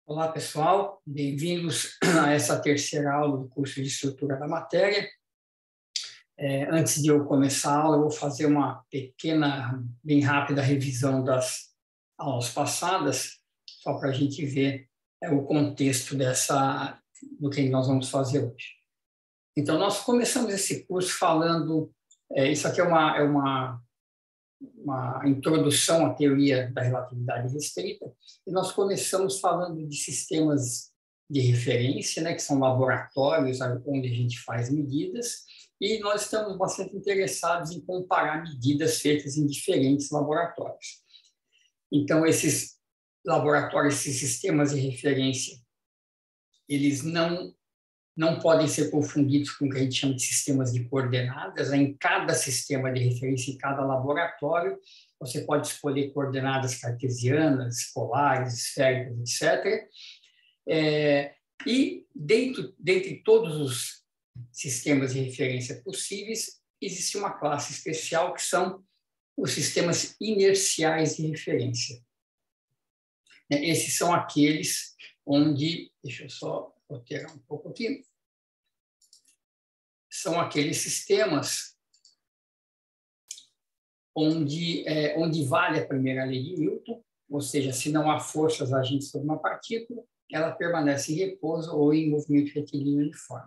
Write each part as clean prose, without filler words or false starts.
Olá, pessoal. Bem-vindos a essa terceira aula do curso de Estrutura da Matéria. Antes de eu começar a aula, eu vou fazer uma pequena, bem rápida revisão das aulas passadas, só para a gente ver o contexto do que nós vamos fazer hoje. Então, nós começamos esse curso falando, isso aqui é uma introdução à teoria da relatividade restrita, e nós começamos falando de sistemas de referência, né, que são laboratórios onde a gente faz medidas, e nós estamos bastante interessados em comparar medidas feitas em diferentes laboratórios. Então, esses laboratórios, esses sistemas de referência, eles não podem ser confundidos com o que a gente chama de sistemas de coordenadas. Em cada sistema de referência, em cada laboratório, você pode escolher coordenadas cartesianas, polares, esféricas, etc. E dentre todos os sistemas de referência possíveis, existe uma classe especial que são os sistemas inerciais de referência. Esses são aqueles onde, deixa eu só alterar um pouco aqui, são aqueles sistemas onde vale a primeira lei de Newton, ou seja, se não há forças agindo sobre uma partícula, ela permanece em repouso ou em movimento retilíneo uniforme.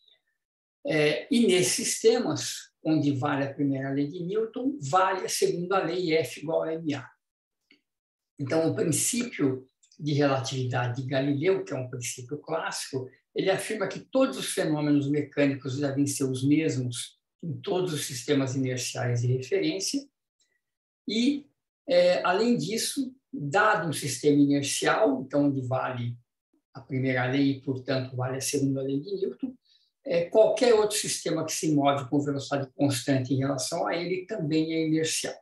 E nesses sistemas, onde vale a primeira lei de Newton, vale a segunda lei, F igual a ma. Então, o princípio de relatividade de Galileu, que é um princípio clássico, ele afirma que todos os fenômenos mecânicos devem ser os mesmos em todos os sistemas inerciais de referência e, além disso, dado um sistema inercial, então onde vale a primeira lei e, portanto, vale a segunda lei de Newton, qualquer outro sistema que se move com velocidade constante em relação a ele também é inercial.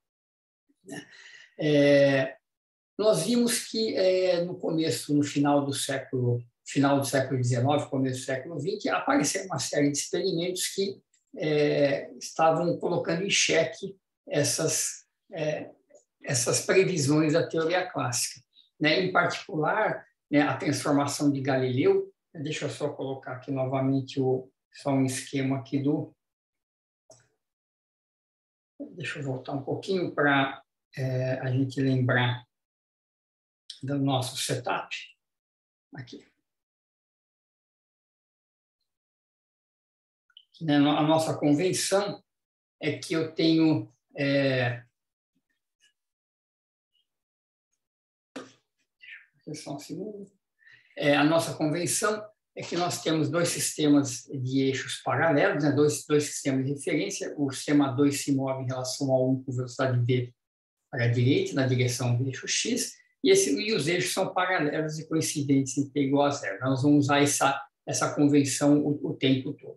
Nós vimos que no final do século XIX, começo do século XX, apareceram uma série de experimentos que estavam colocando em xeque essas previsões da teoria clássica. Em particular, a transformação de Galileu. Deixa eu só colocar aqui novamente só um esquema aqui Deixa eu voltar um pouquinho para a gente lembrar do nosso setup. Aqui. A nossa convenção é que eu tenho... Só um segundo. A nossa convenção é que nós temos dois sistemas de eixos paralelos, dois sistemas de referência. O sistema 2 se move em relação ao 1 com velocidade v para a direita, na direção do eixo x, e os eixos são paralelos e coincidentes em t igual a zero. Nós vamos usar essa convenção o tempo todo.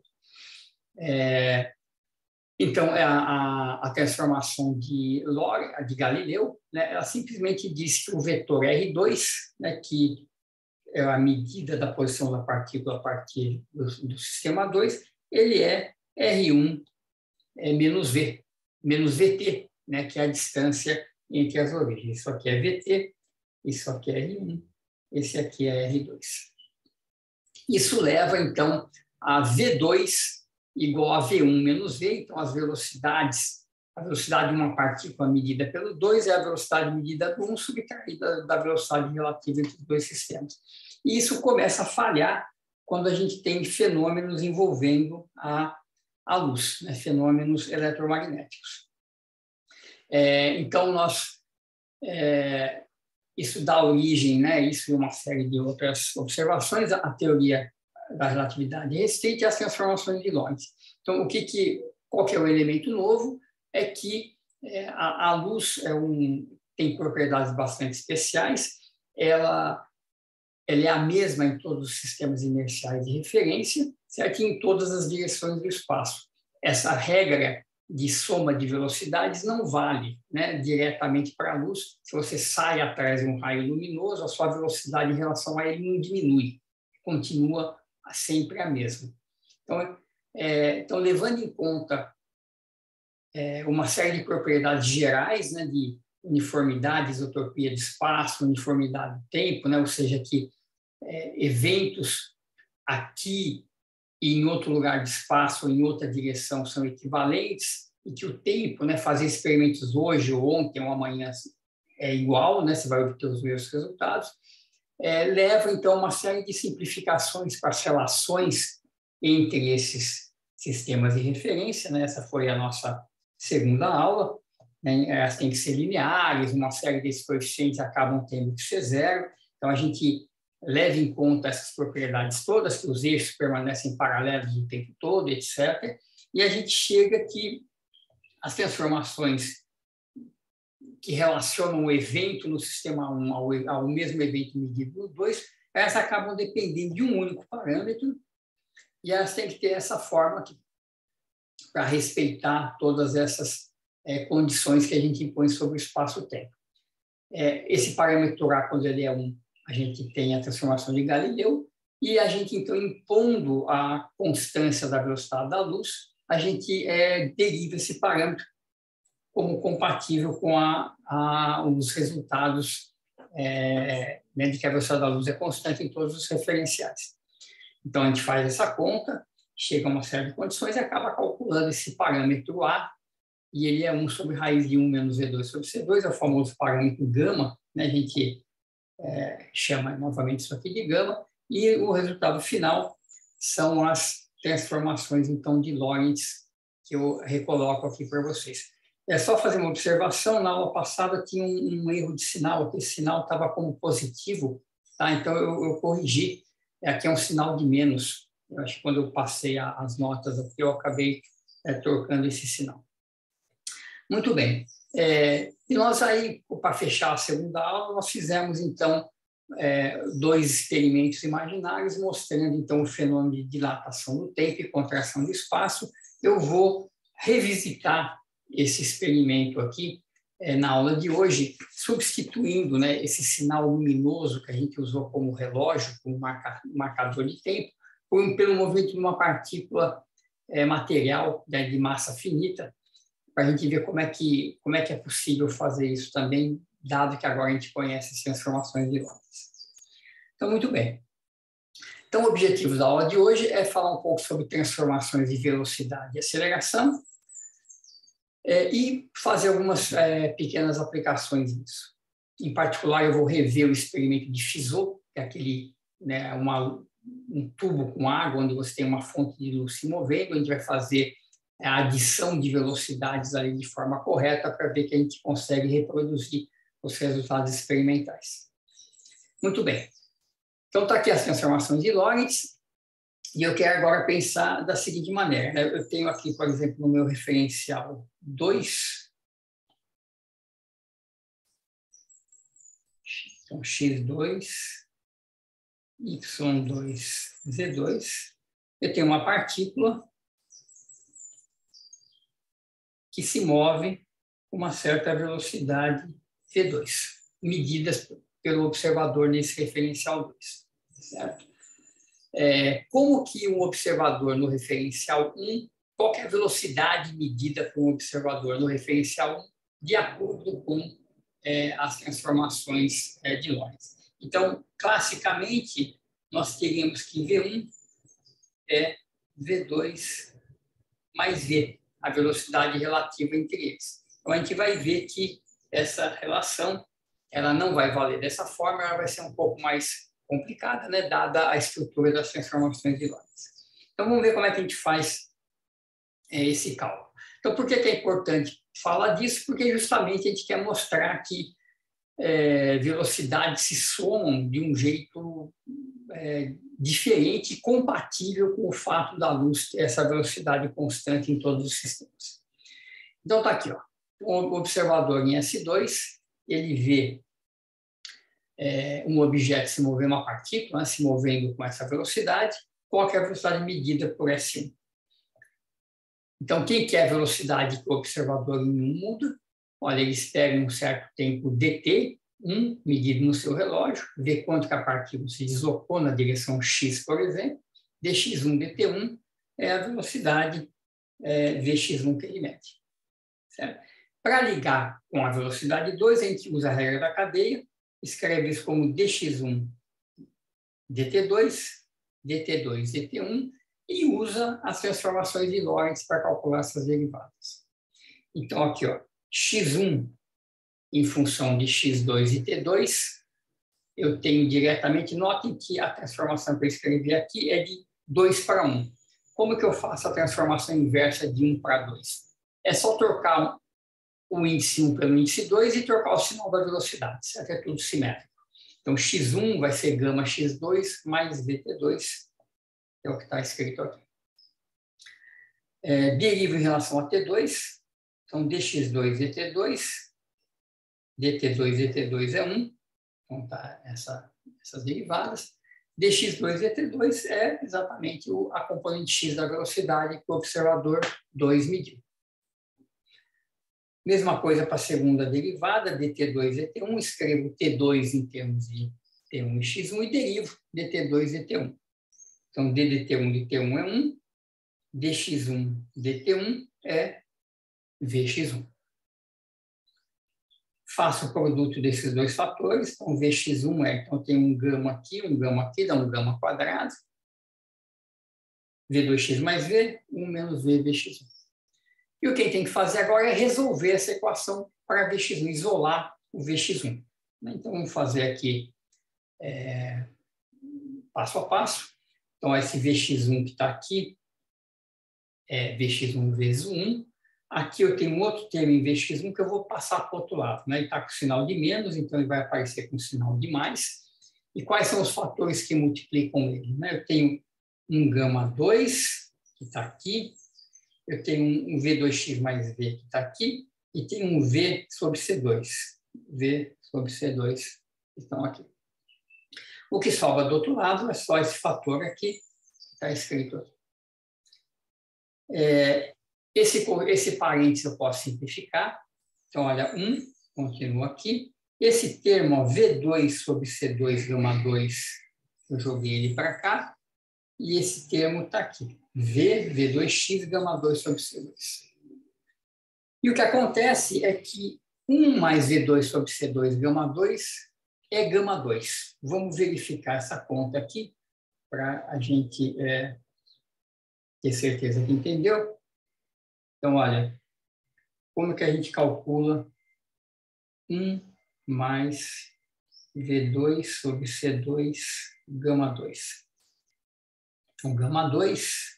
Então, a transformação de Galileu, ela simplesmente diz que o vetor R2, que é a medida da posição da partícula a partir do sistema 2, ele é R1 menos VT, que é a distância entre as origens. Isso aqui é VT, isso aqui é R1, esse aqui é R2. Isso leva, então, a V2 igual a V1 menos V, então a velocidade de uma partícula medida pelo 2 é a velocidade medida do 1 subtraída da velocidade relativa entre os dois sistemas. E isso começa a falhar quando a gente tem fenômenos envolvendo a luz, fenômenos eletromagnéticos. Então, isso dá origem, isso e uma série de outras observações, a teoria da relatividade restrita e as transformações de Lorentz. Então, qual que é o elemento novo? É que a luz tem propriedades bastante especiais, ela é a mesma em todos os sistemas inerciais de referência, certo? E em todas as direções do espaço. Essa regra de soma de velocidades não vale diretamente para a luz. Se você sai atrás de um raio luminoso, a sua velocidade em relação a ele não diminui, continua sempre a mesma. Então levando em conta uma série de propriedades gerais uniformidade, isotropia de espaço, uniformidade do tempo, né? Ou seja, que eventos aqui e em outro lugar de espaço ou em outra direção são equivalentes e que o tempo, né, fazer experimentos hoje ou ontem ou amanhã é igual, né? Você vai obter os mesmos resultados. Leva, então, uma série de simplificações para as relações entre esses sistemas de referência, né? Essa foi a nossa segunda aula, né? Elas têm que ser lineares, uma série desses coeficientes acabam tendo que ser zero, então a gente leva em conta essas propriedades todas, que os eixos permanecem paralelos o tempo todo, etc., e a gente chega que as transformações que relacionam o evento no sistema 1 ao mesmo evento medido no 2, elas acabam dependendo de um único parâmetro e elas têm que ter essa forma para respeitar todas essas condições que a gente impõe sobre o espaço-tempo. Esse parâmetro A, quando ele é 1, a gente tem a transformação de Galileu e a gente, então, impondo a constância da velocidade da luz, a gente deriva esse parâmetro como compatível com os resultados né, de que a velocidade da luz é constante em todos os referenciais. Então, a gente faz essa conta, chega a uma série de condições e acaba calculando esse parâmetro A, e ele é 1 sobre raiz de 1 menos V2 sobre C2, é o famoso parâmetro gama, né? A gente chama novamente isso aqui de gama, e o resultado final são as transformações, então, de Lorentz, que eu recoloco aqui para vocês. É só fazer uma observação, na aula passada tinha um erro de sinal, aqui esse sinal estava como positivo, tá? Então eu corrigi, aqui é um sinal de menos, eu acho que quando eu passei as notas aqui, eu acabei trocando esse sinal. Muito bem, e nós aí, para fechar a segunda aula, nós fizemos então 2 experimentos imaginários mostrando então o fenômeno de dilatação do tempo e contração do espaço. Eu vou revisitar esse experimento aqui na aula de hoje, substituindo, né, esse sinal luminoso que a gente usou como relógio, como marcador de tempo, pelo movimento de uma partícula material, né, de massa finita, para a gente ver como é que é possível fazer isso também, dado que agora a gente conhece as transformações de Lorentz. Então, muito bem. Então, o objetivo da aula de hoje é falar um pouco sobre transformações de velocidade e aceleração, e fazer algumas pequenas aplicações nisso. Em particular, eu vou rever o experimento de Fizeau, que é aquele, né, um tubo com água, onde você tem uma fonte de luz se movendo, a gente vai fazer a adição de velocidades ali de forma correta para ver que a gente consegue reproduzir os resultados experimentais. Muito bem. Então, está aqui as transformações de Lorentz, e eu quero agora pensar da seguinte maneira, né? Eu tenho aqui, por exemplo, no meu referencial 2, então x2, y2, z2, eu tenho uma partícula que se move com uma certa velocidade v2, medidas pelo observador nesse referencial 2, certo? Como que um observador no referencial 1, qual é a velocidade medida por um observador no referencial 1, de acordo com as transformações de Lorentz. Então, classicamente, nós teríamos que V1 é V2 mais V, a velocidade relativa entre eles. Então, a gente vai ver que essa relação ela não vai valer dessa forma, ela vai ser um pouco mais complicada, né, dada a estrutura das transformações de Lorentz. Então, vamos ver como é que a gente faz esse cálculo. Então, por que é importante falar disso? Porque justamente a gente quer mostrar que velocidades se somam de um jeito diferente e compatível com o fato da luz ter essa velocidade constante em todos os sistemas. Então, está aqui, ó, o observador em S2, ele vê um objeto se mover, uma partícula, né, se movendo com essa velocidade, qual é a velocidade medida por S1. Então, quem quer a velocidade que o observador em 1 muda? Olha, ele espera um certo tempo dt, medido no seu relógio, vê quanto que a partícula se deslocou na direção x, por exemplo, dx1, dt1 é a velocidade vx1 que ele mede. Certo? Para ligar com a velocidade 2, a gente usa a regra da cadeia, escreve isso como dx1 dt2, dt2 dt1, e usa as transformações de Lorentz para calcular essas derivadas. Então, aqui, ó, x1 em função de x2 e t2, eu tenho diretamente, notem que a transformação que eu escrevi aqui é de 2 para 1. Como que eu faço a transformação inversa de 1 para 2? É só trocar o índice 1 pelo índice 2 e trocar o sinal da velocidade, certo? É tudo simétrico. Então, x1 vai ser gama x2 mais dt2, é o que está escrito aqui. Derivo em relação a t2, então dx2 dt2, dt2 dt2 é 1, então tá essas derivadas. dx2 dt2 é exatamente a componente x da velocidade que o observador 2 mediu. Mesma coisa para a segunda derivada, dt2 dt1, escrevo t2 em termos de t1 e x1 e derivo dt2 dt1. Então, ddt1 de t1 é 1, dx1 dt1 é vx1. Faço o produto desses dois fatores, então vx1 então tem um gama aqui, dá um gama quadrado, v2x mais v, 1 menos v vx1. E o que tem que fazer agora é resolver essa equação para vx1, isolar o vx1. Então, vamos fazer aqui passo a passo. Então, esse vx1 que está aqui é vx1 vezes 1. Aqui eu tenho um outro termo em vx1 que eu vou passar para o outro lado. Ele está com sinal de menos, então ele vai aparecer com sinal de mais. E quais são os fatores que multiplicam ele? Eu tenho um gama 2, que está aqui. Eu tenho um v2x mais v, que está aqui. E tenho um v sobre c2. V sobre c2, que estão aqui. O que sobra do outro lado é só esse fator aqui, que está escrito aqui. Esse parênteses eu posso simplificar. Então, olha, 1, continua aqui. Esse termo, ó, V2 sobre C2, gama 2, eu joguei ele para cá. E esse termo está aqui. V2x, gama 2 sobre C2. E o que acontece é que 1 mais V2 sobre C2, gama 2, é gama 2. Vamos verificar essa conta aqui, para a gente ter certeza que entendeu. Então, olha, como que a gente calcula 1 mais V2 sobre C2, gama 2? Então, gama 2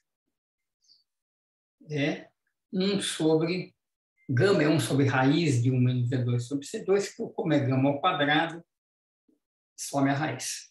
é 1 sobre... Gama é 1 sobre raiz de 1 menos V2 sobre C2, que como é gama ao quadrado, some a raiz.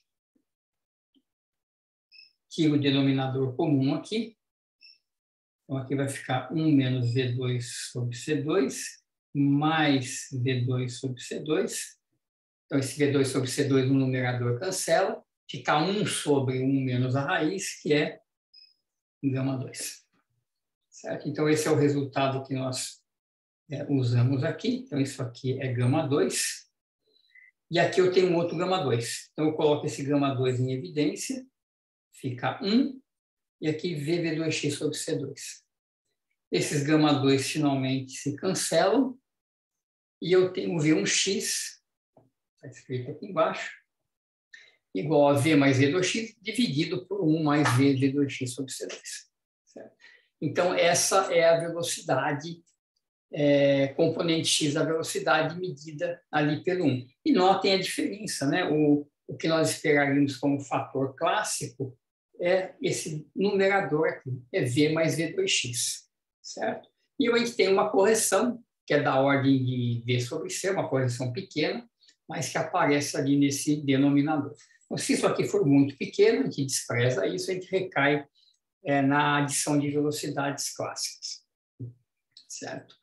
Tiro o denominador comum aqui. Então, aqui vai ficar 1 menos V2 sobre C2, mais V2 sobre C2. Então, esse V2 sobre C2 no numerador cancela. Fica 1 sobre 1 menos a raiz, que é gama 2. Certo? Então, esse é o resultado que nós usamos aqui. Então, isso aqui é gama 2. E aqui eu tenho um outro gama 2. Então, eu coloco esse gama 2 em evidência. Fica 1. E aqui V2x sobre C2. Esses gama 2 finalmente se cancelam. E eu tenho V1x, está escrito aqui embaixo, igual a V mais V2x dividido por 1 mais V V2x sobre C2. Certo? Então, essa é a velocidade, componente x da velocidade medida ali pelo 1. E notem a diferença, né? O que nós esperaríamos como fator clássico é esse numerador aqui, é V mais V2x, certo? E a gente tem uma correção, que é da ordem de V sobre C, uma correção pequena, mas que aparece ali nesse denominador. Então, se isso aqui for muito pequeno, a gente despreza isso, a gente recai na adição de velocidades clássicas, certo?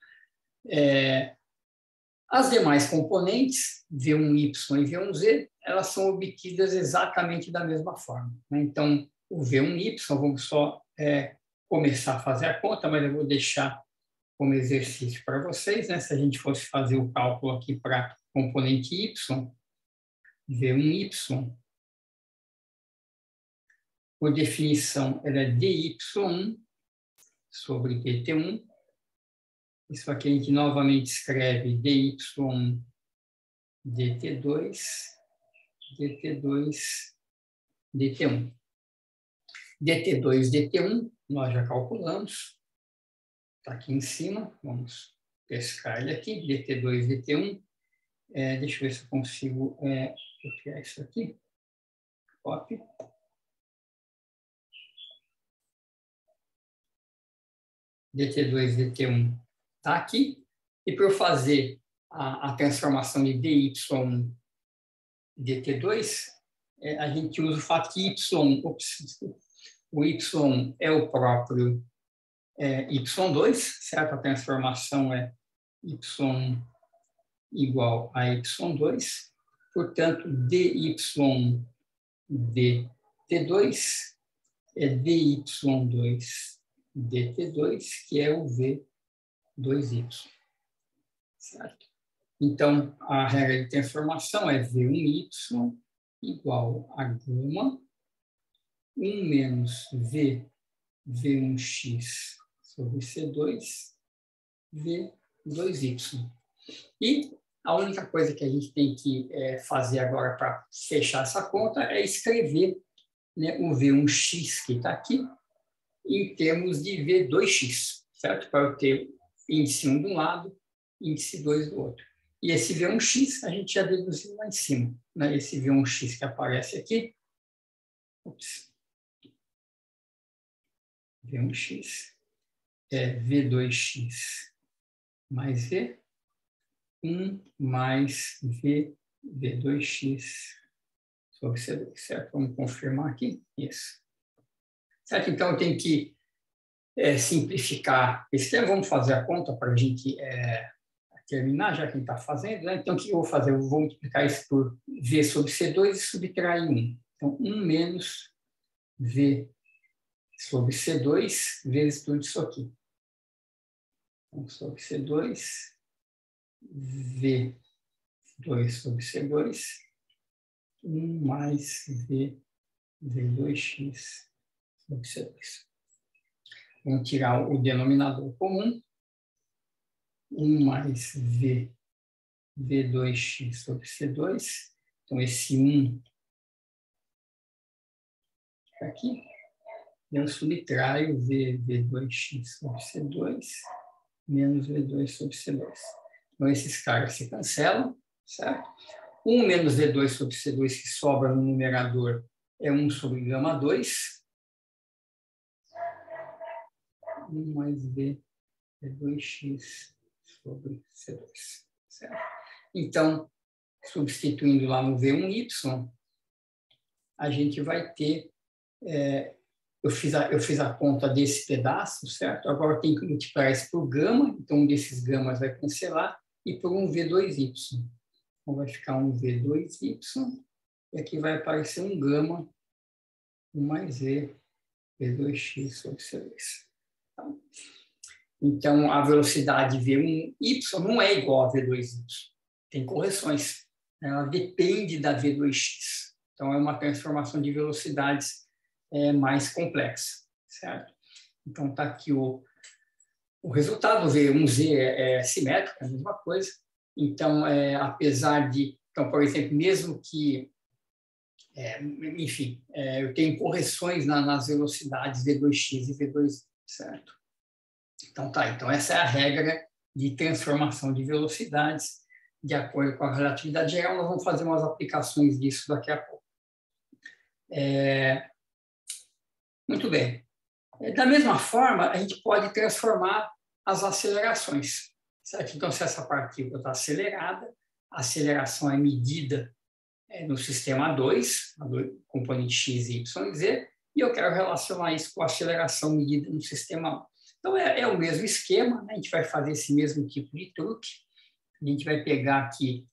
As demais componentes, V1y e V1z, elas são obtidas exatamente da mesma forma, né? Então, o V1y, vamos só começar a fazer a conta, mas eu vou deixar como exercício para vocês, né? Se a gente fosse fazer o cálculo aqui para componente y, V1y, por definição, ela é dy1 sobre dt1 Isso aqui a gente novamente escreve dy dt2, dt2, dt1. dt2, dt1, nós já calculamos. Está aqui em cima, vamos pescar ele aqui, dt2, dt1. Deixa eu ver se eu consigo copiar isso aqui. Copy. dt2, dt1 está aqui. E para eu fazer a transformação de dy dt2, a gente usa o fato que o y é o próprio y2, certo? A transformação é y igual a y2. Portanto, dy dt2 é dy2 dt2, que é o v2y, certo? Então, a regra de transformação é v1y igual a gama 1 menos v1x sobre C2, v2y. E a única coisa que a gente tem que fazer agora para fechar essa conta é escrever, né, o v1x que está aqui em termos de v2x, certo? Para eu ter índice 1 de um lado, índice 2 do outro. E esse v1x a gente já deduziu lá em cima, né? Esse v1x que aparece aqui, v1x é v2x mais v1 mais v2x sobre C2, certo? Vamos confirmar aqui, isso. Certo? Então, eu tenho que simplificar esse termo. Vamos fazer a conta para a gente terminar, já que a gente está fazendo, né? Então, o que eu vou fazer? Eu vou multiplicar isso por v sobre C2 e subtrair 1. Então, 1 menos v sobre C2 vezes tudo isso aqui. Então, sobre C2, v2 sobre C2, 1 mais v2x sobre C2. Vamos tirar o denominador comum. 1 mais v2x sobre C2. Então, esse 1 fica aqui. Eu subtraio v2x sobre C2 menos v2 sobre C2. Então, esses caras se cancelam, certo? 1 menos v2 sobre C2 que sobra no numerador é 1 sobre gama 2. 1 mais v2x sobre C2, certo? Então, substituindo lá no v1y, a gente vai ter... eu fiz a conta desse pedaço, certo? Agora tem que multiplicar isso por gama, então um desses gamas vai cancelar, e por um v2y. Então, vai ficar um v2y, e aqui vai aparecer um gama, 1 mais v2x sobre C2. Tá? Então, a velocidade v1y não é igual a v2y. Tem correções. Ela depende da v2x. Então, é uma transformação de velocidades mais complexa, certo? Então, está aqui o resultado. V1z é simétrico, é a mesma coisa. Então, apesar de... Então, por exemplo, mesmo que... enfim, eu tenho correções nas velocidades v2x e v2, certo? Então, tá. Então, essa é a regra de transformação de velocidades de acordo com a relatividade geral. Nós vamos fazer umas aplicações disso daqui a pouco. Muito bem. Da mesma forma, a gente pode transformar as acelerações, certo? Então, se essa partícula está acelerada, a aceleração é medida no sistema 2, componente x, y e z, e eu quero relacionar isso com a aceleração medida no sistema 1. Então, é o mesmo esquema, né? A gente vai fazer esse mesmo tipo de truque. A gente vai pegar aqui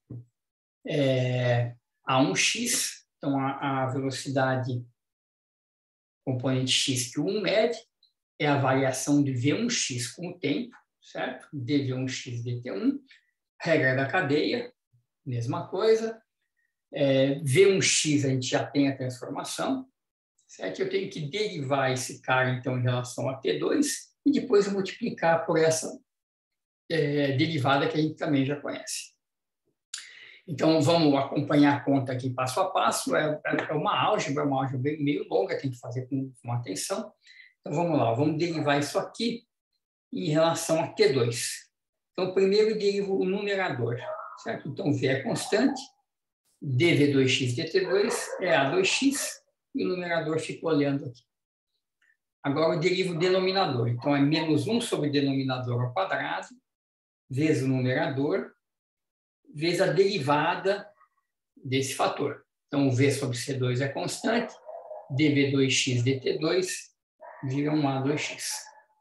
a 1x, então a velocidade componente x que o 1 mede é a variação de v1x com o tempo, certo? dv1x dt1, regra da cadeia, mesma coisa. V1x a gente já tem a transformação, certo? Eu tenho que derivar esse cara, então, em relação a T2 e depois multiplicar por essa derivada que a gente também já conhece. Então, vamos acompanhar a conta aqui passo a passo. É uma álgebra meio longa, tem que fazer com atenção. Então, vamos lá, vamos derivar isso aqui em relação a T2. Então, primeiro eu derivo o numerador, certo? Então, V é constante, dV2x dt2 é A2x, e o numerador fica olhando aqui. Agora eu derivo o denominador. Então, é menos 1 sobre o denominador ao quadrado, vezes o numerador, vezes a derivada desse fator. Então, o V sobre C2 é constante, dV2x dt2 vira um A2x.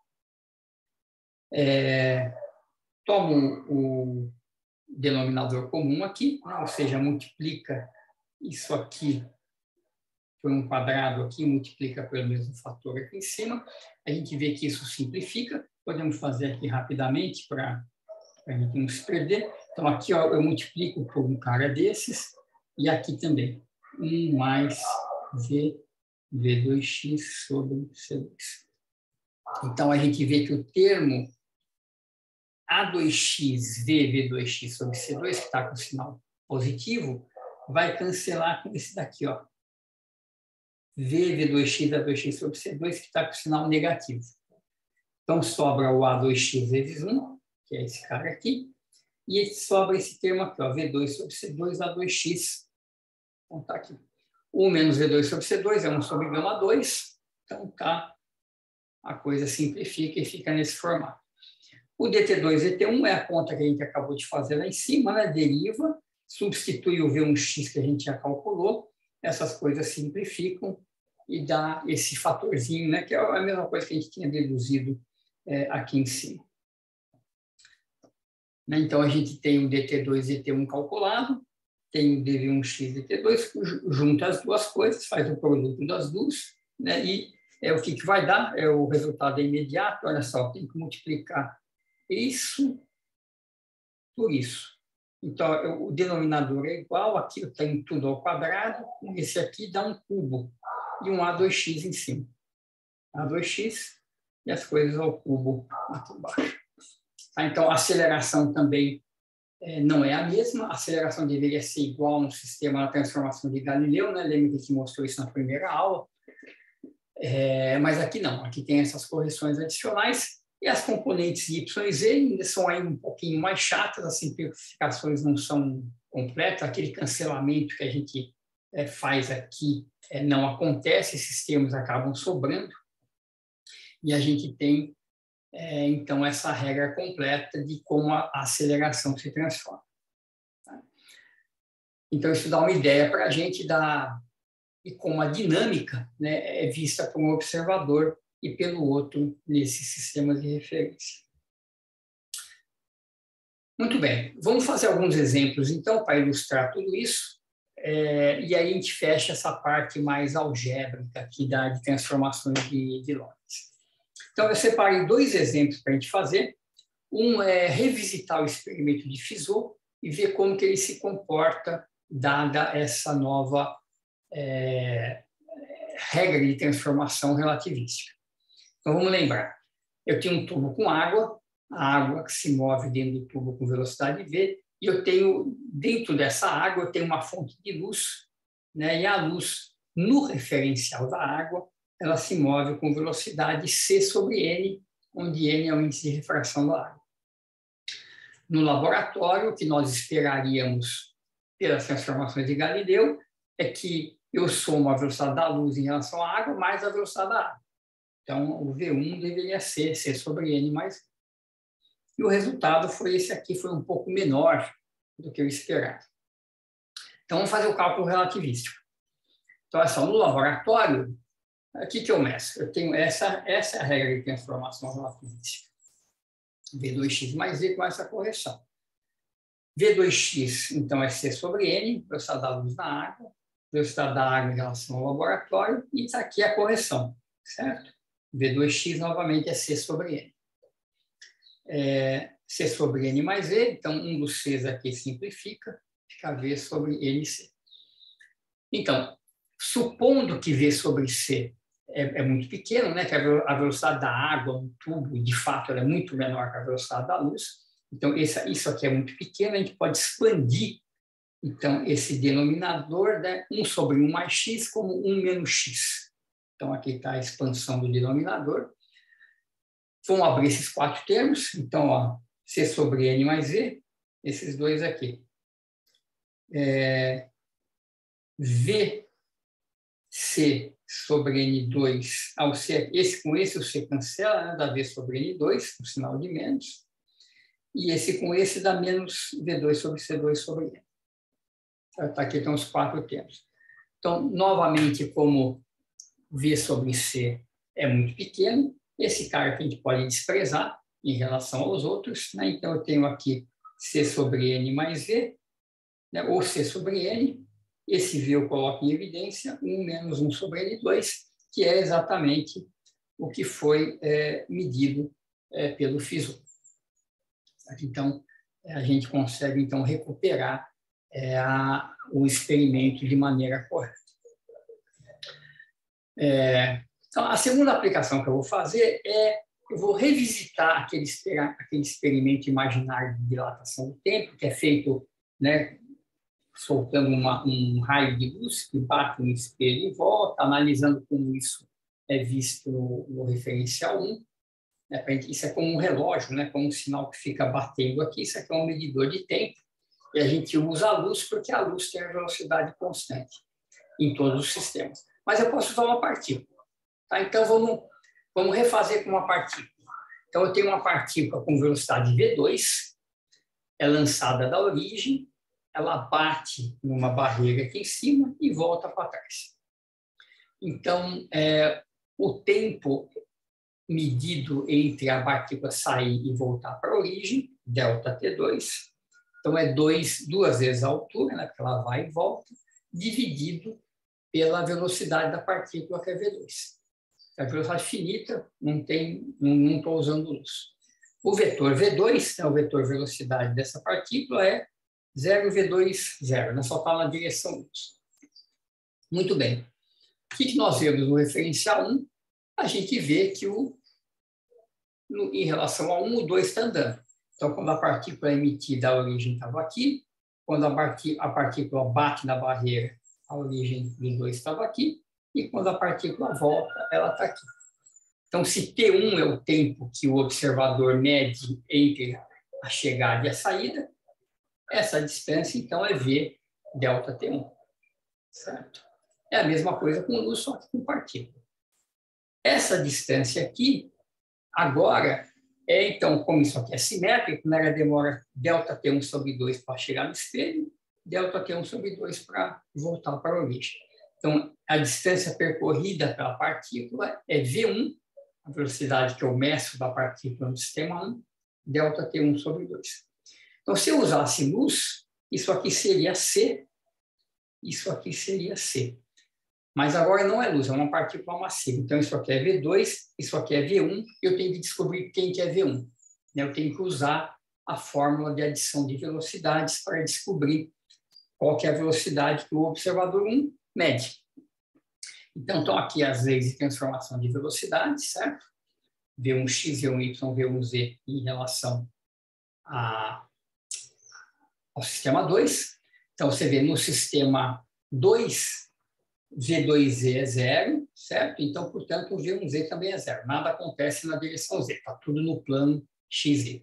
Tomo o denominador comum aqui, né? Ou seja, multiplica isso aqui por um quadrado aqui, multiplica pelo mesmo fator aqui em cima. A gente vê que isso simplifica. Podemos fazer aqui rapidamente para a gente não se perder. Então, aqui ó, eu multiplico por um cara desses, e aqui também. 1 mais V2x sobre C2. Então, a gente vê que o termo A2x V2x sobre C2, que está com sinal positivo, vai cancelar com esse daqui, ó. V2x A2x sobre C2, que está com sinal negativo. Então, sobra o A2x vezes 1, que é esse cara aqui, e sobra esse termo aqui, ó, V2 sobre C2, A2x. Então, está aqui. 1 menos V2 sobre C2 é 1 sobre gama 2. Então, tá, a coisa simplifica e fica nesse formato. O dt2 e dt1 é a conta que a gente acabou de fazer lá em cima, né? Deriva, substitui o V1x que a gente já calculou, essas coisas simplificam e dá esse fatorzinho, né? Que é a mesma coisa que a gente tinha deduzido aqui em cima. Então, a gente tem o dt2 e dt1 calculado, tem o dv1x e dt2, junta as duas coisas, faz o produto das duas, né? E o que vai dar? O resultado é imediato, olha só, tem que multiplicar isso por isso. Então, o denominador é igual, aqui eu tenho tudo ao quadrado, esse aqui dá um cubo e um A2x em cima. A2x e as coisas ao cubo aqui embaixo. Então, a aceleração também não é a mesma, a aceleração deveria ser igual no sistema da transformação de Galileu, né? Lembra que a gente mostrou isso na primeira aula. Mas aqui não, aqui tem essas correções adicionais, e as componentes y e z ainda são aí um pouquinho mais chatas, as simplificações não são completas, aquele cancelamento que a gente faz aqui não acontece, esses termos acabam sobrando, e a gente tem, então, essa regra completa de como a aceleração se transforma. Tá? Então, isso dá uma ideia para a gente e como a dinâmica, né, é vista por um observador e pelo outro nesses sistemas de referência. Muito bem, vamos fazer alguns exemplos, então, para ilustrar tudo isso, e aí a gente fecha essa parte mais algébrica aqui de transformações de Lorentz. Então, eu separei 2 exemplos para a gente fazer. Um é revisitar o experimento de Fizeau e ver como que ele se comporta dada essa nova regra de transformação relativística. Então, vamos lembrar, eu tenho um tubo com água, a água que se move dentro do tubo com velocidade v, e eu tenho, dentro dessa água, eu tenho uma fonte de luz, né? E a luz, no referencial da água, ela se move com velocidade c sobre n, onde n é o índice de refração da água. No laboratório, o que nós esperaríamos pelas transformações de Galileu é que eu somo a velocidade da luz em relação à água mais a velocidade da água. Então, o V1 deveria ser c sobre n mais 1. E o resultado foi esse aqui, foi um pouco menor do que eu esperava. Então, vamos fazer o cálculo relativístico. Então, olha só, no laboratório, o que eu meço? Eu tenho essa é a regra de transformação relativística. V2x mais v com essa correção. V2x, então, é c sobre n, velocidade da luz na água, velocidade da água em relação ao laboratório, e isso aqui é a correção, certo? V2x, novamente, é c sobre n. C sobre n mais v, então, um dos c's aqui simplifica, fica v sobre nc. Então, supondo que v sobre c é muito pequeno, né, que a velocidade da água no tubo, de fato, ela é muito menor que a velocidade da luz, Então, isso aqui é muito pequeno, a gente pode expandir, então, esse denominador, né, 1 sobre 1 mais x, como 1 menos x. Então, aqui está a expansão do denominador. Vamos abrir esses 4 termos. Então, ó, c sobre n mais v, esses dois aqui. VC sobre N2 ao C, com esse o C cancela, né, dá V sobre N2, o sinal de menos, e esse com esse dá menos V2 sobre C2 sobre N. Tá, aqui estão os 4 termos. Então, novamente, como V sobre C é muito pequeno, esse cara que a gente pode desprezar em relação aos outros, né? Então, eu tenho aqui C sobre N mais V, né, ou C sobre N. Esse V eu coloco em evidência, 1 menos 1 sobre N2, que é exatamente o que foi medido pelo FISO. Então, a gente consegue, então, recuperar o experimento de maneira correta. Então, a segunda aplicação que eu vou fazer eu vou revisitar aquele experimento imaginário de dilatação do tempo, que é feito, né, soltando um raio de luz que bate no espelho e volta, analisando como isso é visto no referencial 1. Isso é como um relógio, né, como um sinal que fica batendo aqui. Isso aqui é um medidor de tempo. E a gente usa a luz porque a luz tem a velocidade constante em todos os sistemas. Mas eu posso usar uma partícula. Tá? Então, vamos refazer com uma partícula. Então, eu tenho uma partícula com velocidade V2, é lançada da origem, ela bate numa barreira aqui em cima e volta para trás. Então, o tempo medido entre a partícula sair e voltar para a origem, ΔT2, então é duas vezes a altura, né, que ela vai e volta, dividido pela velocidade da partícula, que é V2. A velocidade finita, não estou usando luz. O vetor V2, o vetor velocidade dessa partícula, é 0V2, 0, né? Só está na direção Y. Muito bem. O que nós vemos no referencial 1? A gente vê que em relação a 1, o 2 está andando. Então, quando a partícula é emitida, a origem estava aqui. Quando a partícula bate na barreira, a origem do 2 estava aqui. E quando a partícula volta, ela está aqui. Então, se T1 é o tempo que o observador mede entre a chegada e a saída, essa distância, então, é V ΔT1. Certo? É a mesma coisa com luz, só que com partícula. Essa distância aqui, agora, então, como isso aqui é simétrico, né, ela demora ΔT1 sobre 2 para chegar no espelho, ΔT1 sobre 2 para voltar para a origem. Então, a distância percorrida pela partícula é V1, a velocidade que eu meço da partícula no sistema 1, ΔT1 sobre 2. Então, se eu usasse luz, isso aqui seria C, isso aqui seria C. Mas agora não é luz, é uma partícula massiva. Então, isso aqui é V2, isso aqui é V1, e eu tenho que descobrir quem que é V1. Eu tenho que usar a fórmula de adição de velocidades para descobrir qual que é a velocidade que o observador 1 mede. Então, estão aqui as leis de transformação de velocidade, certo? V1x, V1y, V1z em relação ao sistema 2. Então, você vê no sistema 2, V2z é 0, certo? Então, portanto, o V1z também é 0. Nada acontece na direção z, está tudo no plano XY.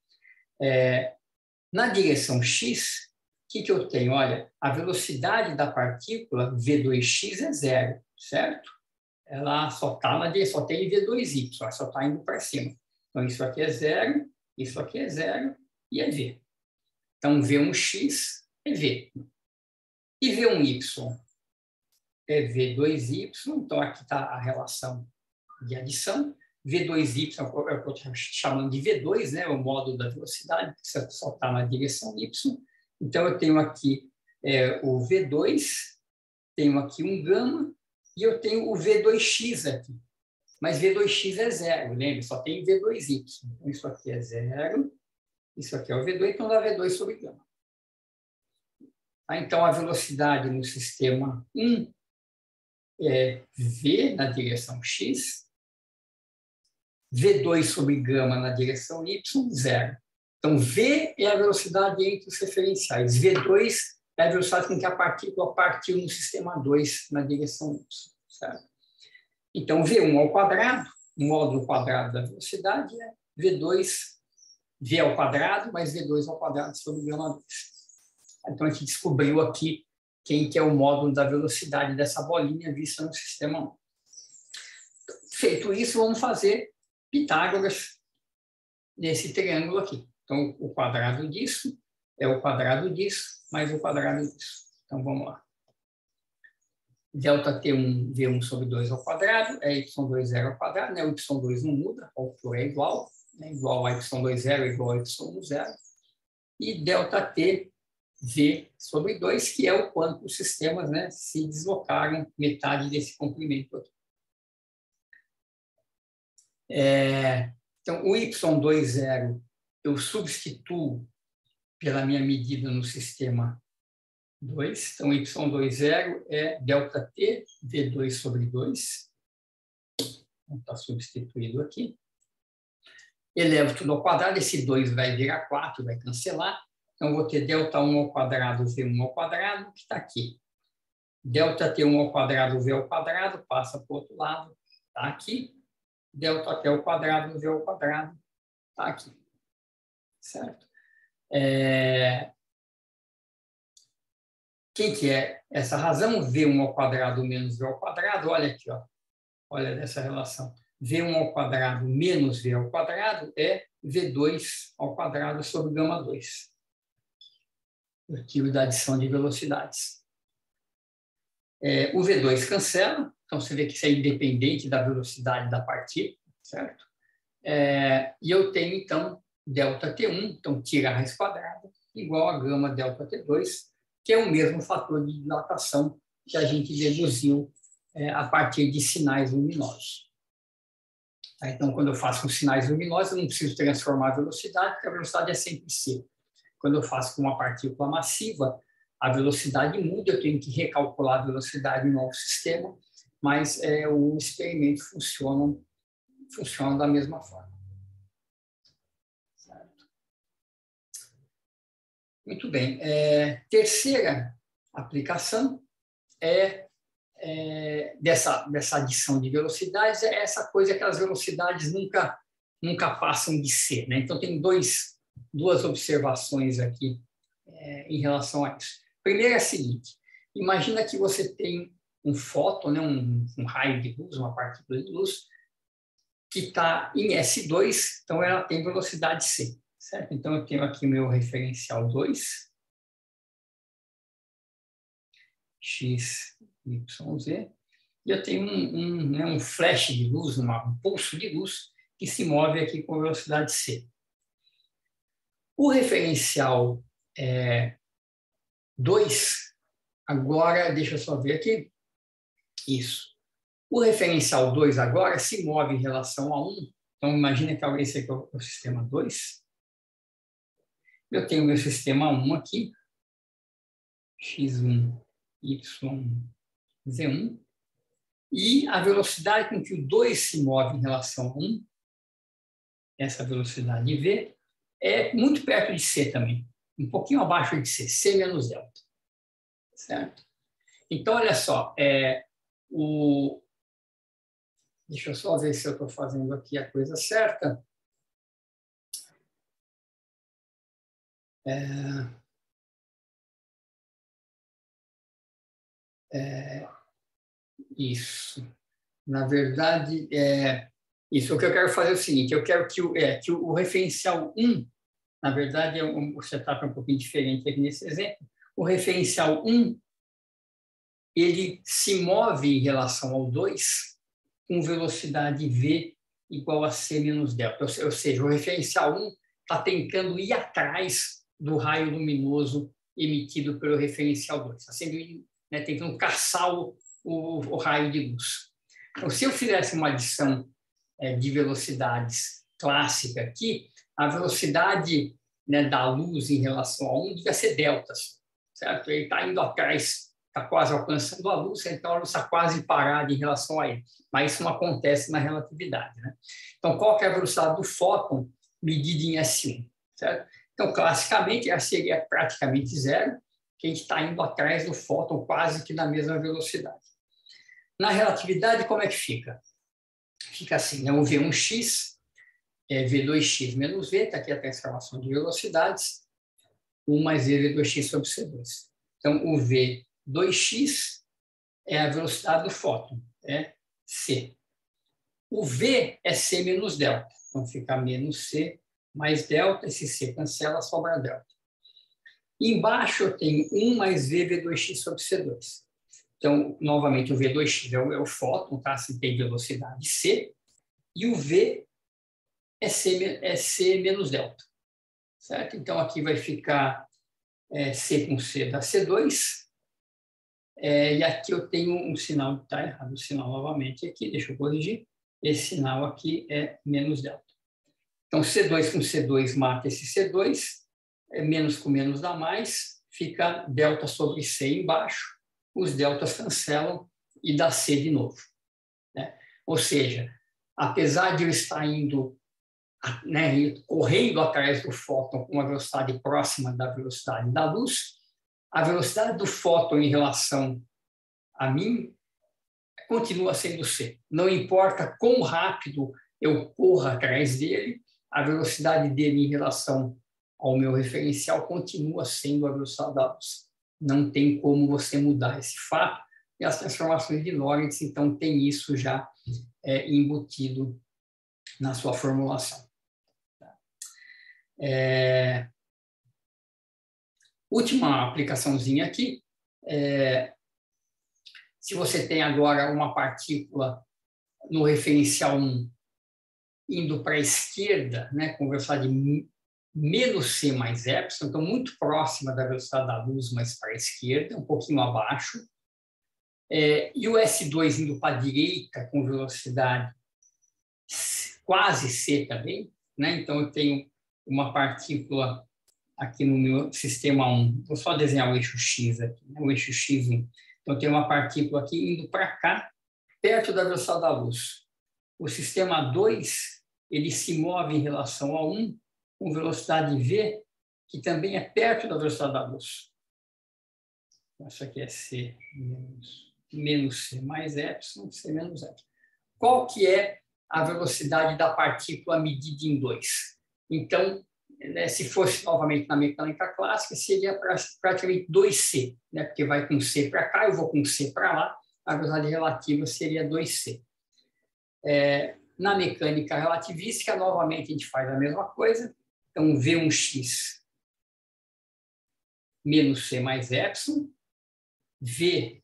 Na direção x, o que eu tenho? Olha, a velocidade da partícula V2x é 0, certo? Ela só tem V2y, só está indo para cima. Então, isso aqui é 0, isso aqui é 0 e é V. Então, V1x é V. E V1y é V2y, então aqui está a relação de adição. V2y é o que eu estou chamando de V2, né, o módulo da velocidade, que só está na direção y. Então, eu tenho aqui o V2, tenho aqui um gama, e eu tenho o V2x aqui. Mas V2x é 0, lembra? Só tem V2y. Então, isso aqui é 0, isso aqui é o V2, então dá V2 sobre gama. Então, a velocidade no sistema 1 é V na direção x, V2 sobre gama na direção y, 0. Então, V é a velocidade entre os referenciais. V2 é a velocidade com que a partícula partiu no sistema 2 na direção Y. Certo? Então, V1 ao quadrado, o módulo quadrado da velocidade é V2, V ao quadrado, mais V2 ao quadrado sobre γ2. Então, a gente descobriu aqui quem que é o módulo da velocidade dessa bolinha vista no sistema 1. Feito isso, vamos fazer Pitágoras nesse triângulo aqui. Então, o quadrado disso é o quadrado disso, mais o quadrado disso. Então, vamos lá. Delta T1, V1 sobre 2 ao quadrado, é Y2 zero ao quadrado, né? O Y2 não muda, a altura é igual, né? Igual a Y2 zero, igual a Y1 zero. E delta T, V sobre 2, que é o quanto os sistemas, né, se deslocaram metade desse comprimento aqui. Então, o Y2 zero eu substituo pela minha medida no sistema 2. Então, Y2 zero é delta T, V2 sobre 2. Então, está substituído aqui. Elevo tudo ao quadrado, esse 2 vai virar 4, vai cancelar. Então, vou ter delta 1 ao quadrado, V1 ao quadrado, que está aqui. Delta T1 ao quadrado, V ao quadrado, passa para o outro lado, está aqui. Delta T ao quadrado, V ao quadrado, está aqui. Certo? Quem que é essa razão? V1 ao quadrado menos V ao quadrado, olha aqui, ó. Olha essa relação. V1 ao quadrado menos V ao quadrado é V2 ao quadrado sobre γ2. O artigo da adição de velocidades. O V2 cancela, então você vê que isso é independente da velocidade da partícula, certo? E eu tenho, então, delta T1, então tira a raiz quadrada, igual a gama delta T2, que é o mesmo fator de dilatação que a gente deduziu a partir de sinais luminosos. Então, quando eu faço com sinais luminosos, eu não preciso transformar a velocidade, porque a velocidade é sempre C. Quando eu faço com uma partícula massiva, a velocidade muda, eu tenho que recalcular a velocidade no novo sistema, mas o experimento funciona da mesma forma. Certo? Muito bem. Terceira aplicação dessa adição de velocidades é essa coisa que as velocidades nunca passam de C, né? Então, tem duas observações aqui em relação a isso. Primeiro é a seguinte: imagina que você tem um fóton, né, um raio de luz, uma partícula de luz, que está em S2, então ela tem velocidade C, certo? Então, eu tenho aqui o meu referencial 2, x, y, z, e eu tenho um flash de luz, um pulso de luz, que se move aqui com velocidade C. O referencial 2, agora, deixa eu só ver aqui, isso. O referencial 2 agora se move em relação a 1, então imagina que esse aqui é o sistema 2. Eu tenho o meu sistema 1 aqui, x1, y, z1, e a velocidade com que o 2 se move em relação a 1, essa velocidade v, é muito perto de C também, um pouquinho abaixo de C, C menos delta. Certo? Então, olha só, deixa eu só ver se eu estou fazendo aqui a coisa certa. Isso. Na verdade, isso. O que eu quero fazer é o seguinte: eu quero que o referencial 1, na verdade, o setup é um pouquinho diferente aqui nesse exemplo. O referencial 1, ele se move em relação ao 2 com velocidade v igual a c menos delta. Ou seja, o referencial 1 está tentando ir atrás do raio luminoso emitido pelo referencial 2. Está sendo, né, tentando caçar o raio de luz. Então, se eu fizesse uma adição de velocidades clássica aqui, a velocidade, né, da luz em relação a 1 devia ser delta, certo? Ele está indo atrás, está quase alcançando a luz, então a luz está quase parada em relação a ele. Mas isso não acontece na relatividade, né? Então, qual que é a velocidade do fóton medida em S1? certo? Então, classicamente, ela seria praticamente zero, que a gente está indo atrás do fóton quase que na mesma velocidade. Na relatividade, como é que fica? Fica assim, né? O V1x é V2x menos V, está aqui a transformação de velocidades, 1 mais V, V2x sobre C2. Então, o V2x é a velocidade do fóton, é C. O V é C menos delta, então fica menos C mais delta, esse C cancela, sobra delta. Embaixo eu tenho 1 mais V, V2x sobre C2. Então, novamente, o V2x é o fóton, tá? Se tem velocidade C, e o V é C menos delta, certo? Então, aqui vai ficar C com C dá C2, e aqui eu tenho um sinal, está errado o sinal novamente aqui, deixa eu corrigir, esse sinal aqui é menos delta. Então, C2 com C2 mata esse C2, menos com menos dá mais, fica delta sobre C embaixo, os deltas cancelam e dá C de novo, né? Ou seja, apesar de eu estar indo, né, correndo atrás do fóton com uma velocidade próxima da velocidade da luz, a velocidade do fóton em relação a mim continua sendo C. Não importa quão rápido eu corra atrás dele, a velocidade dele em relação ao meu referencial continua sendo a velocidade da luz. Não tem como você mudar esse fato, e as transformações de Lorentz, então, tem isso já embutido na sua formulação. Última aplicaçãozinha aqui, se você tem agora uma partícula no referencial 1 indo para a esquerda, né, com velocidade menos c mais epsilon, então muito próxima da velocidade da luz, mas para a esquerda, um pouquinho abaixo, e o S2 indo para a direita com velocidade quase c também, né? Então eu tenho uma partícula aqui no meu sistema 1, vou só desenhar o eixo X aqui, né? O eixo X1. Então, tem uma partícula aqui indo para cá, perto da velocidade da luz. O sistema 2, ele se move em relação a 1, com velocidade v, que também é perto da velocidade da luz. Isso aqui é C menos C mais epsilon, C menos epsilon. Qual que é a velocidade da partícula medida em 2? Então, né, se fosse novamente na mecânica clássica, seria praticamente 2C, né, porque vai com C para cá, eu vou com C para lá, a velocidade relativa seria 2C. Na mecânica relativística, novamente a gente faz a mesma coisa, então V1x menos C mais epsilon, V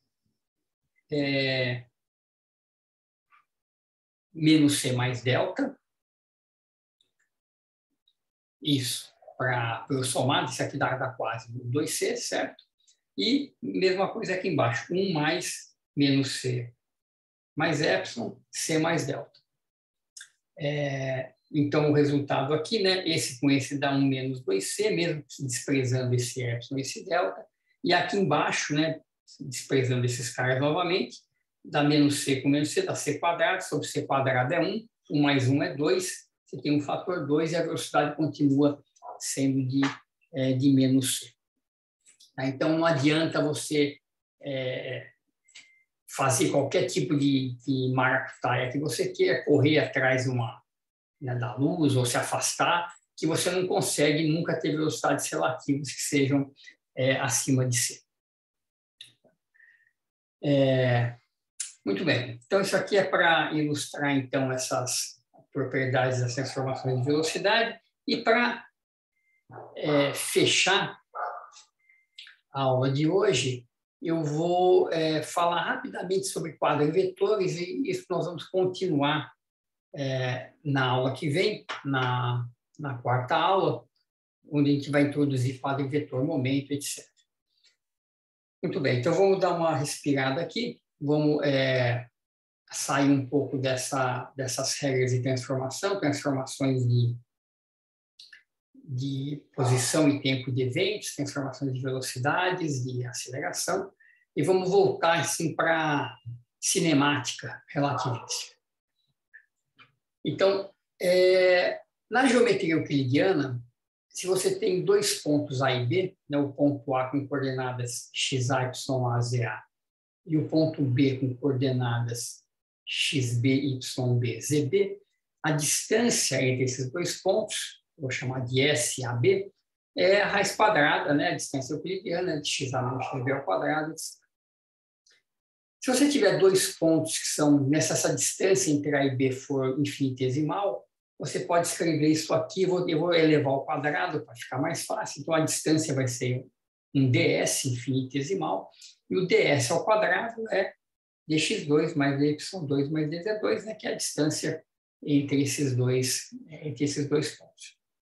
menos C mais delta, isso, para o somado, isso aqui dá quase 2C, certo? E mesma coisa aqui embaixo, 1 mais menos C mais epsilon, C mais delta. Então, o resultado aqui, né, esse com esse dá 1 menos 2C, mesmo desprezando esse epsilon e esse delta. E aqui embaixo, né, desprezando esses caras novamente, dá menos C com menos C, dá C quadrado, sobre C quadrado é 1, 1 mais 1 é 2, você tem um fator 2 e a velocidade continua sendo de menos C. Então, não adianta você fazer qualquer tipo de maracutaia que você queira, correr atrás da luz ou se afastar, que você não consegue nunca ter velocidades relativas que sejam acima de C. Muito bem. Então, isso aqui é para ilustrar, então, essas propriedades das transformações de velocidade. E para fechar a aula de hoje, eu vou falar rapidamente sobre quadro em vetores, e isso nós vamos continuar na aula que vem, na quarta aula, onde a gente vai introduzir quadro em vetor, momento, etc. Muito bem, então vamos dar uma respirada aqui, vamos sair um pouco dessas regras de transformação, transformações de posição e tempo de eventos, transformações de velocidades, de aceleração, e vamos voltar assim para cinemática relativística. Então, na geometria euclidiana, se você tem dois pontos A e B, né, o ponto A com coordenadas x, y, a, z, a, e o ponto B com coordenadas xb, yb, zb, a distância entre esses dois pontos, vou chamar de SAB, é a raiz quadrada, né, a distância euclidiana de xa menos xb ao quadrado. Se você tiver dois pontos que são, nessa distância entre A e B for infinitesimal, você pode escrever isso aqui, eu vou elevar ao quadrado para ficar mais fácil, então a distância vai ser um ds infinitesimal, e o ds ao quadrado é dx2 mais dy2 mais dz2, né, que é a distância entre esses dois pontos.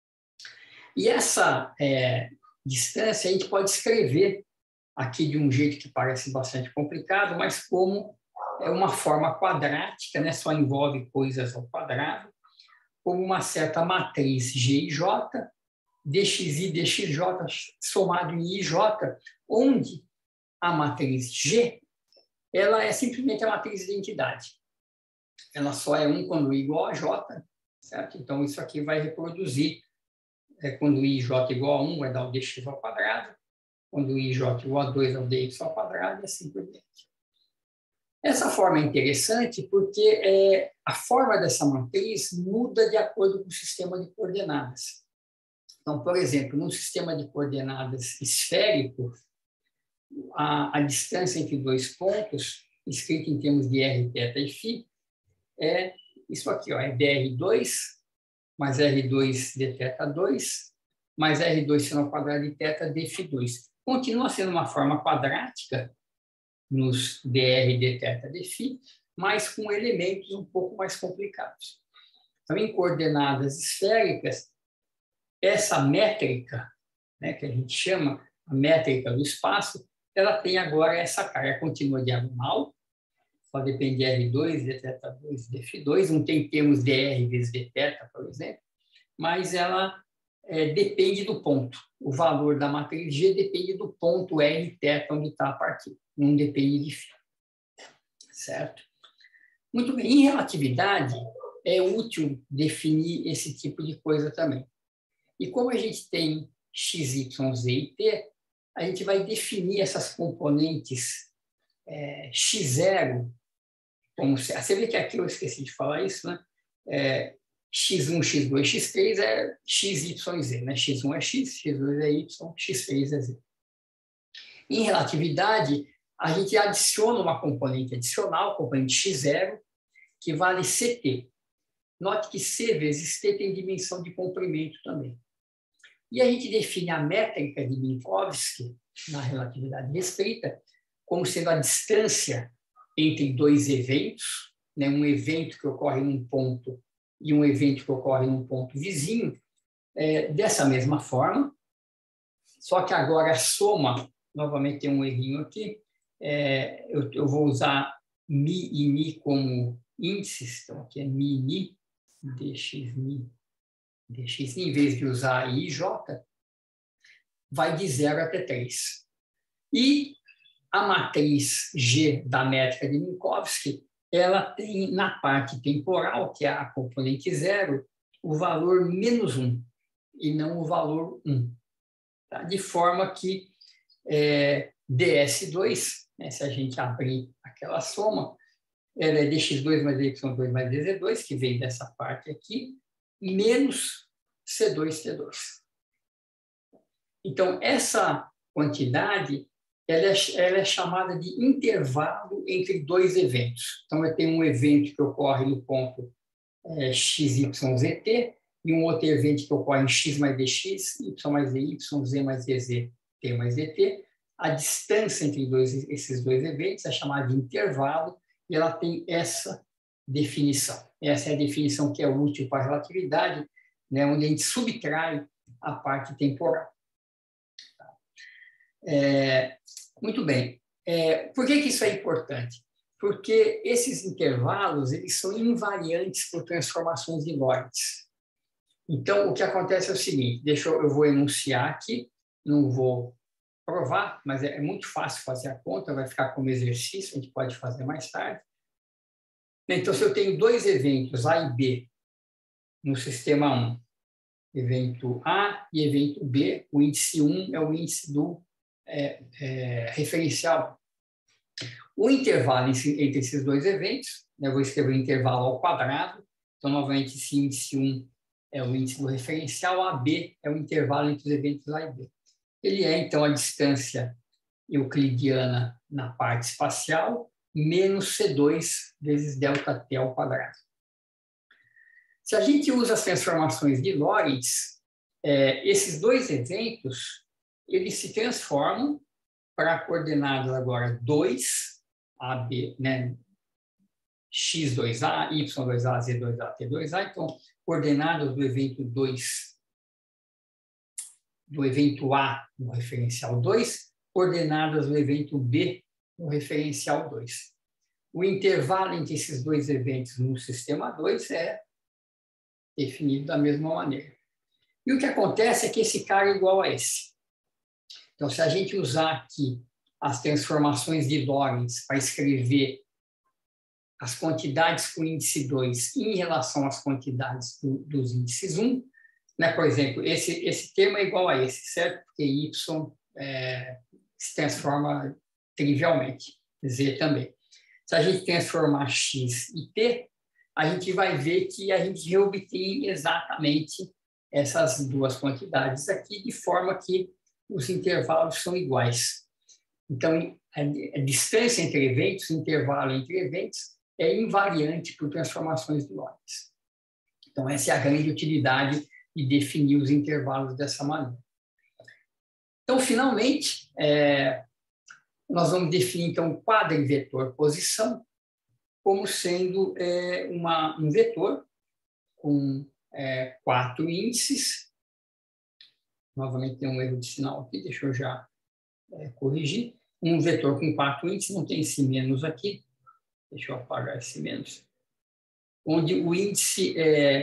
E essa distância a gente pode escrever aqui de um jeito que parece bastante complicado, mas como uma forma quadrática, né, só envolve coisas ao quadrado, como uma certa matriz G e J, dxi, dxj somado em ij, onde a matriz G ela é simplesmente a matriz de identidade. Ela só é 1 quando i igual a j, certo? Então, isso aqui vai reproduzir. Quando i e j igual a 1, vai dar o dx ao quadrado. Quando i e j igual a 2, é o dy ao quadrado, e assim por diante. Essa forma é interessante porque a forma dessa matriz muda de acordo com o sistema de coordenadas. Então, por exemplo, num sistema de coordenadas esférico, a distância entre dois pontos, escrita em termos de r, θ e φ, é isso aqui, ó, é dr2 mais r2 d θ2 mais r2 seno ao quadrado de θ dφ2. Continua sendo uma forma quadrática nos dr, dθ, dφ, mas com elementos um pouco mais complicados. Então, em coordenadas esféricas, essa métrica, né, que a gente chama a métrica do espaço, ela tem agora essa carga contínua diagonal, só depende de R2, dθ2, dφ2, não tem termos dr vezes dθ, por exemplo, mas ela depende do ponto. O valor da matriz G depende do ponto R, θ, onde está a partícula, não depende de φ. Certo? Muito bem. Em relatividade, é útil definir esse tipo de coisa também. E como a gente tem x, y, z e t, a gente vai definir essas componentes x0, como você vê que aqui eu esqueci de falar isso, né? x1, x2, x3 é x, y, z, né? x1 é x, x2 é y, x3 é z. Em relatividade, a gente adiciona uma componente adicional, componente x0, que vale ct. Note que c vezes t tem dimensão de comprimento também. E a gente define a métrica de Minkowski, na relatividade restrita, como sendo a distância entre dois eventos, né? Um evento que ocorre num ponto e um evento que ocorre num ponto vizinho, dessa mesma forma, só que agora a soma, novamente tem um errinho aqui, eu vou usar mi e ni como índices, então aqui é mi e ni, dx em vez de usar i e j, vai de 0 até 3. E a matriz G da métrica de Minkowski, ela tem na parte temporal, que é a componente 0, o valor -1 e não o valor 1. Tá? De forma que ds2, né, se a gente abrir aquela soma, ela é dx2 mais dy2 mais dz2, que vem dessa parte aqui, menos C2T2. Então, essa quantidade ela é chamada de intervalo entre dois eventos. Então, eu tenho um evento que ocorre no ponto XYZT e um outro evento que ocorre em X mais DX, Y mais DY, Z mais DZ, T mais DT. A distância entre esses dois eventos é chamada de intervalo e ela tem essa definição. Essa é a definição que é útil para a relatividade, né, onde a gente subtrai a parte temporal. Muito bem. Por que isso é importante? Porque esses intervalos eles são invariantes por transformações de Lorentz. Então, o que acontece é o seguinte, eu vou enunciar aqui, não vou provar, mas é muito fácil fazer a conta, vai ficar como exercício, a gente pode fazer mais tarde. Então, se eu tenho dois eventos, A e B, no sistema 1, evento A e evento B. O índice 1 é o índice do referencial. O intervalo entre esses dois eventos, eu vou escrever o intervalo ao quadrado, então, novamente, esse índice 1 é o índice do referencial, AB é o intervalo entre os eventos A e B. Ele é, então, a distância euclidiana na parte espacial, menos C2 vezes ΔT ao quadrado. Se a gente usa as transformações de Lorentz, esses dois eventos, eles se transformam para coordenadas agora 2, AB, né? X2A, Y2A, Z2A, T2A. Então, coordenadas do evento 2, do evento A no referencial 2, coordenadas do evento B no referencial 2. O intervalo entre esses dois eventos no sistema 2 é definido da mesma maneira. E o que acontece é que esse cara é igual a esse. Então, se a gente usar aqui as transformações de Lorentz para escrever as quantidades com índice 2 em relação às quantidades dos índices 1, né? Por exemplo, esse termo é igual a esse, certo? Porque Y se transforma trivialmente, Z também. Se a gente transformar X e T, a gente vai ver que a gente reobtém exatamente essas duas quantidades aqui, de forma que os intervalos são iguais. Então, a distância entre eventos, o intervalo entre eventos, é invariante por transformações de Lorentz. Então, essa é a grande utilidade de definir os intervalos dessa maneira. Então, finalmente, nós vamos definir então, o quadrivetor posição como sendo um vetor com 4 índices. Novamente, tem um erro de sinal aqui, deixa eu já corrigir. Um vetor com 4 índices, não tem esse menos aqui. Deixa eu apagar esse menos. Onde o índice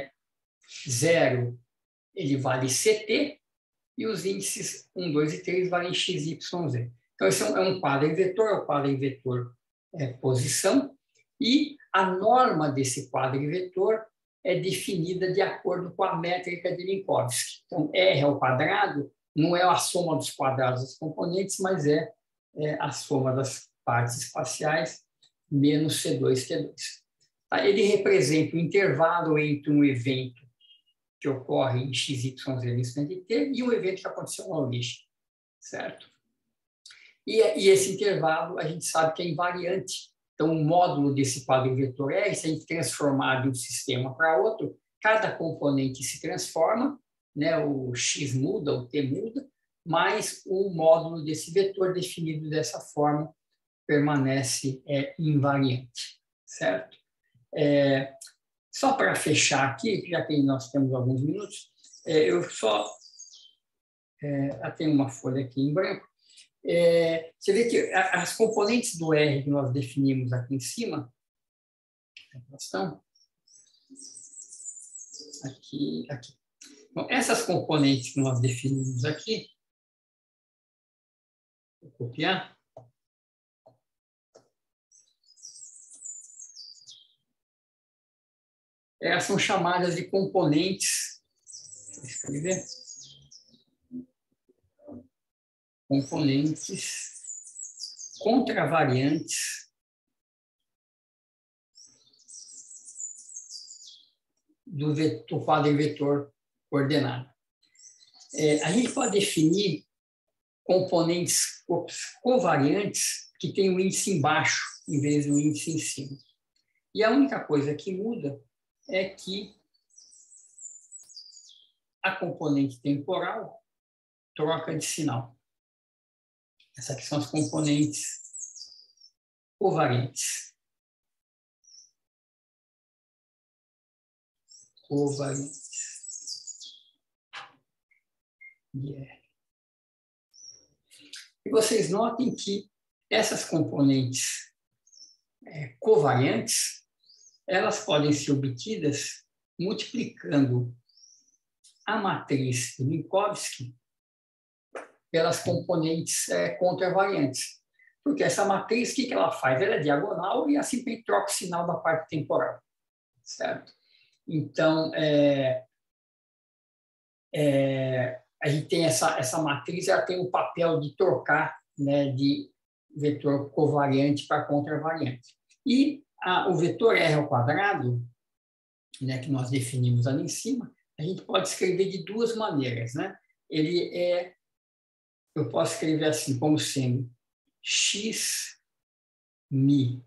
0 ele vale CT e os índices 1, 2 e 3 valem XYZ. Então, esse é um quadrivetor, o quadrivetor posição, e a norma desse quadrivetor é definida de acordo com a métrica de Minkowski. Então, R ao quadrado não é a soma dos quadrados dos componentes, mas é a soma das partes espaciais menos C2, T2. Ele representa o intervalo entre um evento que ocorre em x, y, z, no instante t, e um evento que aconteceu na origem, certo? E esse intervalo, a gente sabe que é invariante. Então, o módulo desse quadrivetor R, se a gente transformar de um sistema para outro, cada componente se transforma, né? O x muda, o t muda, mas o módulo desse vetor definido dessa forma permanece invariante, certo? Só para fechar aqui, já que nós temos alguns minutos, eu só tenho uma folha aqui em branco. Você vê que as componentes do R que nós definimos aqui em cima, elas estão aqui. Bom, essas componentes que nós definimos aqui, vou copiar. Elas são chamadas de componentes. Deixa eu escrever. Componentes contravariantes do quadrivetor coordenado. A gente pode definir componentes covariantes que têm o índice embaixo em vez do índice em cima. E a única coisa que muda é que a componente temporal troca de sinal. Essas aqui são as componentes covariantes. E vocês notem que essas componentes covariantes, elas podem ser obtidas multiplicando a matriz de Minkowski pelas componentes contravariantes. Porque essa matriz, o que ela faz? Ela é diagonal e assim troca o sinal da parte temporal, certo? Então, a gente tem essa matriz, ela tem o papel de trocar, né, de vetor covariante para contravariante. E o vetor R ao quadrado, né, que nós definimos ali em cima, a gente pode escrever de duas maneiras, né? Eu posso escrever assim, como sendo x mi.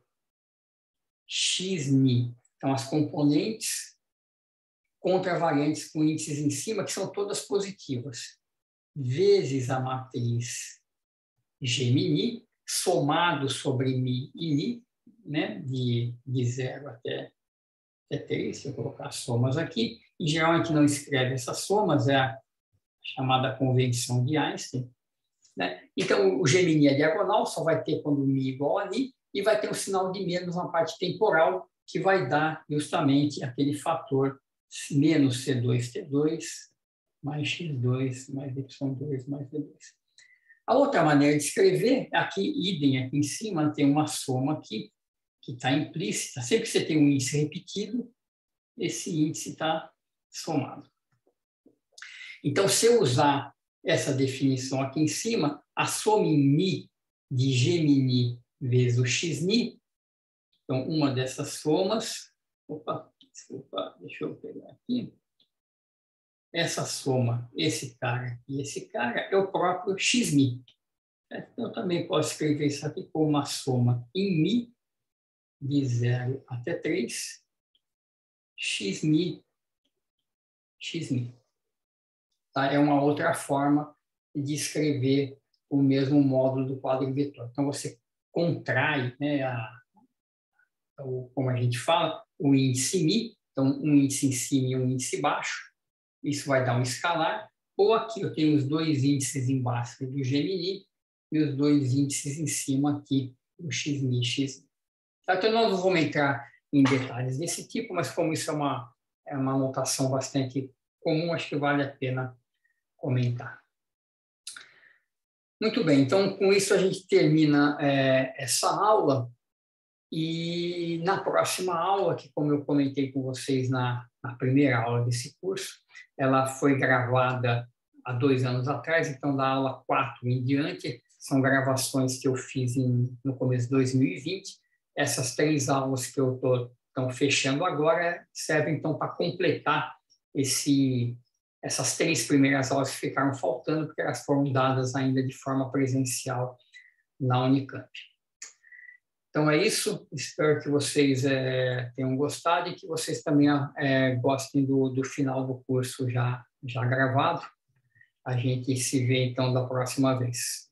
Então, as componentes contravariantes com índices em cima, que são todas positivas, vezes a matriz G-mi, somado sobre mi e ni, né, de 0 até 3, se eu colocar as somas aqui. Em geral, a gente não escreve essas somas, é a chamada convenção de Einstein, né? Então, o G-mi é diagonal, só vai ter quando mi igual a ni, e vai ter um sinal de menos na parte temporal, que vai dar justamente aquele fator menos C2T2 mais X2 mais Y2 mais D2. A outra maneira de escrever, aqui, idem aqui em cima, tem uma soma aqui, que está implícita. Sempre que você tem um índice repetido, esse índice está somado. Então, se eu usar essa definição aqui em cima, a soma em mi de G-mi vezes o X-mi, então, uma dessas somas, desculpa, deixa eu pegar aqui, essa soma, esse cara e esse cara, é o próprio X-mi. Então, eu também posso escrever isso aqui como uma soma em mi de 0 até 3, X-mi. Tá? É uma outra forma de escrever o mesmo módulo do quadro vetor. Então, você contrai, né, como a gente fala, o índice mi, então um índice em cima e um índice baixo, isso vai dar um escalar, ou aqui eu tenho os dois índices embaixo do G-mi e os dois índices em cima aqui, o X-mi e X. Então, nós não vamos entrar em detalhes desse tipo, mas como isso é uma notação bastante comum, acho que vale a pena comentar. Muito bem, então, com isso a gente termina essa aula. E na próxima aula, que como eu comentei com vocês na primeira aula desse curso, ela foi gravada há 2 anos atrás, então da aula 4 em diante, são gravações que eu fiz no começo de 2020. Essas 3 aulas que eu estou fechando agora servem então para completar essas 3 primeiras aulas que ficaram faltando, porque elas foram dadas ainda de forma presencial na Unicamp. Então, é isso. Espero que vocês tenham gostado e que vocês também gostem do final do curso já gravado. A gente se vê, então, da próxima vez.